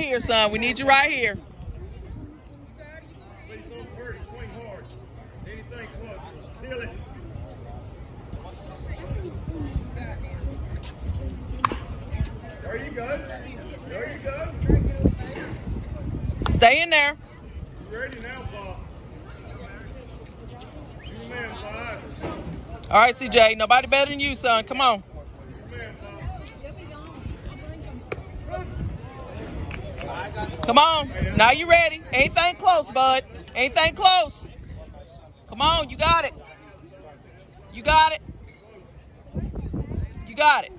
here, son. We need you right here. See something pretty, swing hard. Anything close. Feel it. There you go. There you go. Stay in there. You ready now, Pop? You the man, Five. All right, CJ. Nobody better than you, son. Come on. You the man, Pop. Come on. Now you ready. Anything close, bud. Anything close. Come on. You got it. You got it. You got it.